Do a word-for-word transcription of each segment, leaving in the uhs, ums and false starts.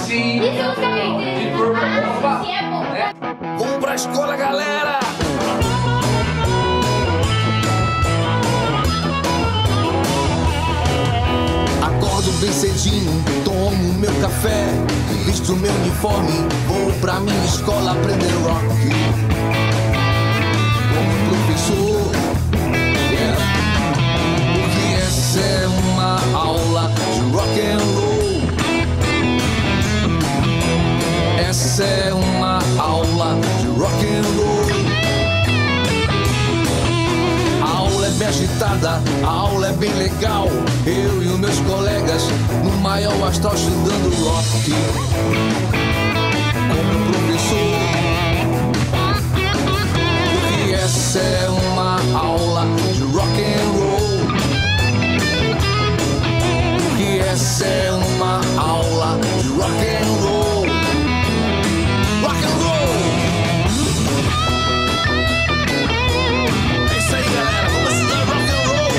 Sim. E se você De Purple. Opa. se é bom? Né? Vamos pra escola, galera! Acordo bem cedinho, tomo meu café, visto meu uniforme, vou pra minha escola aprender rock. Como professor, yeah. Porque essa é uma aula de rock and roll. Essa é uma aula de rock and roll. A aula é bem agitada, a aula é bem legal. Eu e os meus colegas no maior astral estudando rock. Como professor, porque essa é uma aula de rock and roll. Porque essa é uma aula de rock and roll. Rock and roll. É isso aí, galera, vamos estudar rock and roll.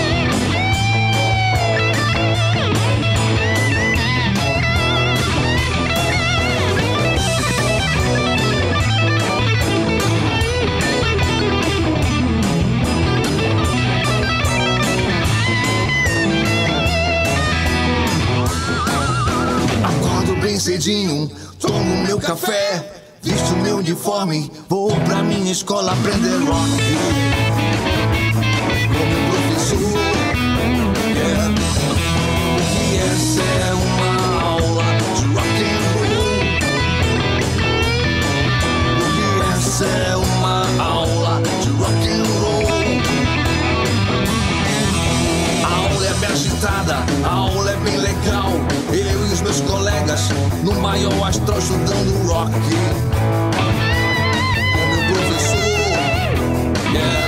Acordo bem cedinho, tomo meu café, visto meu uniforme, vou pra minha escola aprender rock. Como professor, yeah. Porque essa é uma aula de rock and roll. Porque essa é uma aula de rock and roll. A aula é bem agitada, a aula é bem legal. Eu e os meus colegas no maior astral estudando rock. Com meu professor, yeah.